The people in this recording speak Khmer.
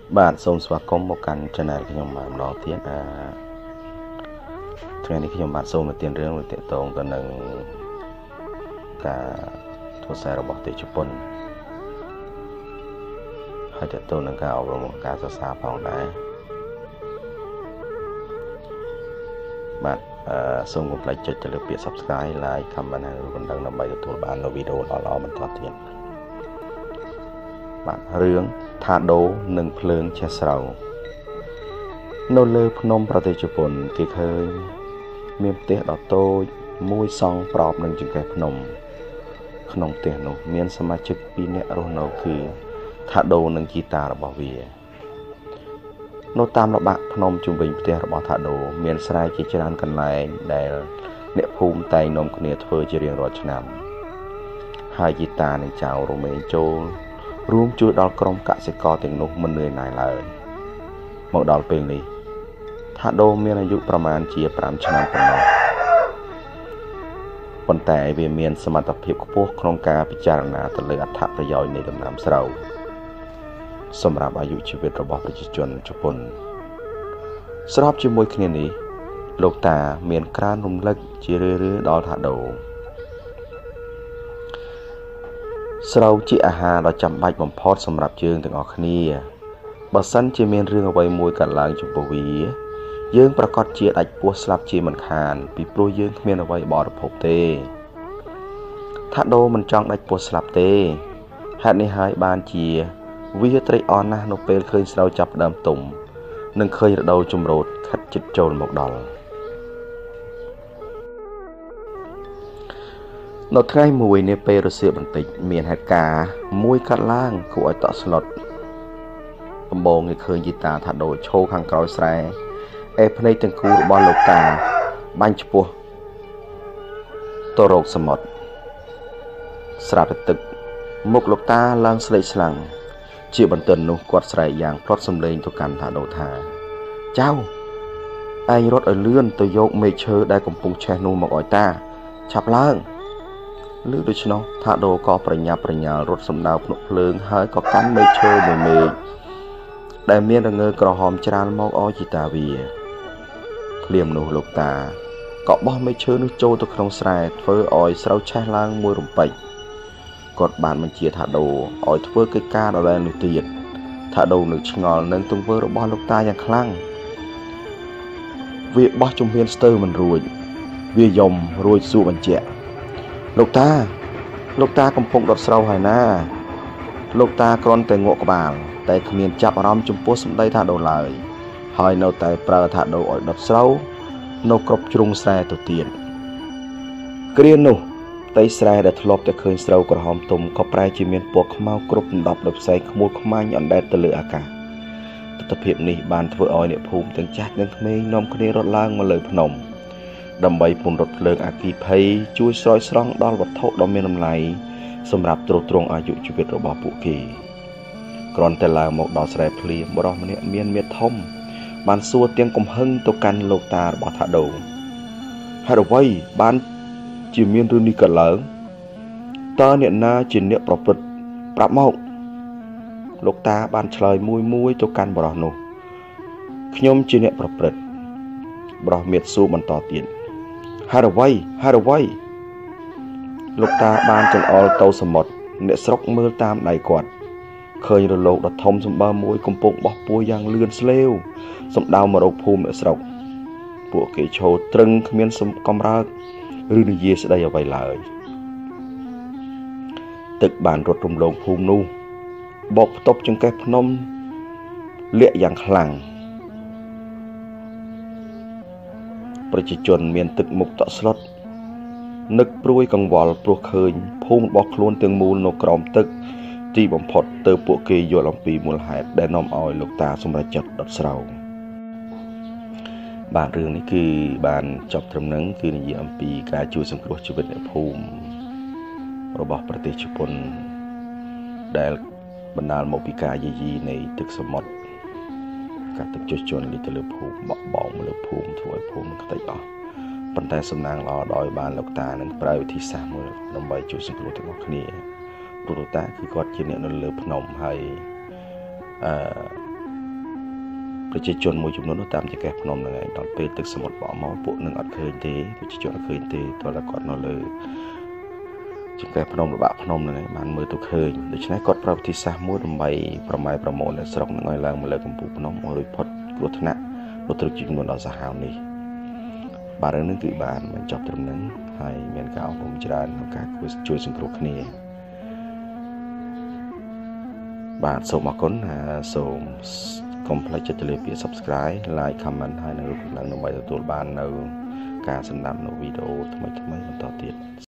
bạn xông xóa công một căn trên này khi nhóm bạn đó thiếtថ្ងៃនេះខ្ញុំបាទសូមនិទានរឿងទាក់ទងទៅនឹងការធ្វើសាររបស់ប្រទេសជប៉ុនហើយទាក់ទងនឹងការអប់រំការសិក្សាផងដែរបាទសូមកុំភ្លេចចុចទៅលើពាក្យ Subscribe Like Comment ហើយឬបណ្ដឹងដើម្បីទទួលបាននូវវីដេអូល្អៗបន្តទៀតបាទរឿងថាដូនិងភ្លើងឆេះស្រូវនៅលើភ្នំប្រទេសជប៉ុនគេឃើញមានផ្ទះដ៏តូចមួយសង់ប្រອບនឹងចង្កេះភ្នំក្នុងផ្ទះនោះមានសមាជិក2នាក់រស់នៅគឺថាដូនិងជីតារបស់វានៅតាមល្បាក់ភ្នំជុំវិញផ្ទះរបស់ថាដូមានស្រែជាច្រើនកន្លែងដែលអ្នកភូមិតែងនាំគ្នាធ្វើជារៀងរាល់ឆ្នាំហើយជីតានិងចៅរមែងចូលរួមជួយដល់ក្រុមកសិករទាំងនោះមិននឿយណាយឡើយមកដល់ពេលនេះថាដូមានអាយុប្រមាណជា5ឆ្នាំប៉ុណ្ណោះប៉ុន្តែវាមានសមត្ថភាពខ្ពស់ក្នុងការពិចារណាទៅលើអត្ថប្រយោជន៍នៃដំណាំស្រូវសម្រាប់អាយុជីវិតរបស់ប្រជាជនជប៉ុនស្របជាមួយគ្នានេះលោកតាមានក្រានរំលឹកជារឿយៗដល់ថាដូស្រូវជាអាហារដ៏ចាំបាច់បំផុតសម្រាប់យើងទាំងអស់គ្នាបើសិនជាមានរឿងអ្វីមួយកើតឡើងចំពោះវាយើងប្រកាសជាដាច់ពោះស្លាប់ជាមិនខានពីព្រោះយើងគ្មានអ្វីបរិភោគទេថាដូមិនចង់ដាច់ពោះស្លាប់ទេហេតុនេះហើយបានជាវាត្រេកអរណាស់នៅពេលឃើញស្រូវចាប់ផ្ដើមទុំនិងឃើញរដូវជំរោតខិតជិតចូលមកដល់នៅថ្ងៃមួយនាពេលរសៀលបន្តិចមានហេតុការណ៍មួយកើតឡើងគួរឲ្យតក់ស្លុតដំបូងគេឃើញជីតាថាដូឈោខាងក្រោយស្រែឯភ្នែកទាំងគូរបស់លោកតាបាញ់ឆ្ពោះទៅរកសមុទ្រស្រាប់តែទឹកមុខលោកតាឡើងស្លេកស្លាំងជាបន្ទាន់នោះគាត់ស្រែកយ៉ាងផ្លត់សំឡេងទៅកាន់ថាដូថាចៅឯងរត់ឲ្យលឿនទៅយកមេឃឈើដែលកំពុងឆេះនោះមកឲ្យតាឆាប់ឡើងឮដូច្នោះថាដូក៏ប្រញាប់ប្រញាល់រត់សម្ដៅភ្នក់ភ្លើងហើយក៏កាន់មេឃឈើមួយមេឃដែលមានរងើក្រហមច្រាលមកឲ្យជីតាវាភ្លាមនោះលោកតាក៏បោះមេឃឈើនោះចូលទៅក្នុងស្រែធ្វើឲ្យស្រូវឆេះឡើងមួយរំពេចគាត់បានបញ្ជាថាដូឲ្យធ្វើកិច្ចការដដែលនោះទៀតថាដូនឹងឆ្ងល់នឹងទង្វើរបស់លោកតាយ៉ាងខ្លាំងវាបោះជំហានស្ទើរមិនរួចវាយំរួចសួរបញ្ជាក់លោកតាកំពុងដុតស្រូវហើយណាលោកតាគ្រាន់តែងក់ក្បាលតែគ្មានចាប់អារម្មណ៍ចំពោះសម្ដីថាដូឡើយហើយនៅតែប្រើថាដូឲ្យដុតស្រូវនៅគ្រប់ជ្រុងស្រែទៅទៀតគ្រានោះផ្ទៃស្រែដែលធ្លាប់តែឃើញស្រូវក្រហមទុំក៏ប្រែជាមានពណ៌ខ្មៅគ្រប់ដណ្ដប់ដោយផ្សែងខ្មួលខ្មាញ់អណ្ដែតទៅលើអាកាសទស្សនភាពនេះបានធ្វើឲ្យអ្នកភូមិទាំងចាស់ទាំងក្មេងនាំគ្នារត់ឡើងមកលើភ្នំដើម្បីពង្រត់ភ្លើងអគ្គិភ័យជួយស្រោចស្រង់ដល់វត្ថុដ៏មានតម្លៃសម្រាប់ទ្រទ្រង់អាយុជីវិតរបស់ពួកគេគ្រាន់តែឡើងមកដល់ស្រែភ្លាមបុរសម្នាក់មានមាឌធំបានសួរទាំងកំហឹងទៅកាន់លោកតារបស់ថាដូហេតុអ្វីបានជាមានរឿងនេះកើតឡើងតើអ្នកណាជាអ្នកប្រព្រឹត្តប្រាប់មកលោកតាបានឆ្លើយមួយទៅកាន់បុរសនោះខ្ញុំជាអ្នកប្រព្រឹត្តបុរសមាឌសួរបន្តទៀតហេតុអ្វីលោកតាបានចង្អុលទៅសមុទ្រអ្នកស្រុកមើលតាមដៃគាត់ឃើញរលកដ៏ធំសម្បើមមួយកំពុងបោះពួរយ៉ាងលឿនស្លេវសម្ដៅមករកភូមិអ្នកស្រុកពួកគេឈរត្រឹងគ្មានកំរើកឬនិយាយស្ដីអ្វីឡើយទឹកបានរត់រំលងភូមិនោះបោកផ្ទប់ចង្កេះភ្នំលាក់យ៉ាងខ្លាំងប្រជាជនមានទឹកមុខតក់ស្លុតនឹកព្រួយកង្វល់ព្រោះឃើញភូមិរបស់ខ្លួនទាំងមូលនៅក្រោមទឹកទីបំផុតទៅពួកគេយល់អំពីមូលហេតុដែលនាំឲ្យលោកតាសម្រេចចិត្តដុតស្រូវបាទរឿងនេះគឺបានចប់ត្រឹមហ្នឹងគឺនិយាយអំពីការជួយសង្គ្រោះជីវិតអ្នកភូមិរបស់ប្រទេសជប៉ុនដែលបណ្ដាលមកពីការយាយីនៃទឹកសមុទ្រការទឹកជោះជន់នេះទៅលើភូមិបក់បោកលើភូមិធ្វើឲ្យភូមិខ្ទេចអស់ប៉ុន្តែសំណាងល្អដោយបានលោកតានឹងប្រើវិធីសាស្ត្រមួយដើម្បីជួយសង្គ្រោះទាំងអស់គ្នាព្រោះលោកតាគឺគាត់ជាអ្នកនៅលើភ្នំហើយប្រជាជនមួយចំនួននោះតាមចង្កេះភ្នំហ្នឹងឯងដល់ពេលទឹកសមុទ្របក់មកពួកនឹងអត់ឃើញទេប្រជាជនអត់ឃើញទេតើគាត់នៅលើចង្កេះភ្នំរបាក់ភ្នំហ្នឹងឯងបានមើលទៅឃើញដូច្នេះគាត់ប្រើវិធីសាស្ត្រមួយដើម្បីប្រម៉ែប្រមូលអ្នកស្រុកហ្នឹងឲ្យឡើងមកលើកំពូលភ្នំឲ្យរួចផុតគ្រោះថ្នាក់រត់ទៅជំនួនដល់សាហាវនេះបាទរឿងនេះគឺបានបញ្ចប់ត្រឹមហ្នឹងហើយមានការអប់រំច្រើនក្នុងការជួយសង្គ្រោះគ្នាបាទសូមអរគុណសូមកុំភ្លេចចុចទៅលើពាក្យ Subscribe Like Comment ហើយនឹងរូបកណ្ដឹងដើម្បីទទួលបាននៅការសម្ដាប់នៅវីដេអូថ្មីៗបន្តទៀត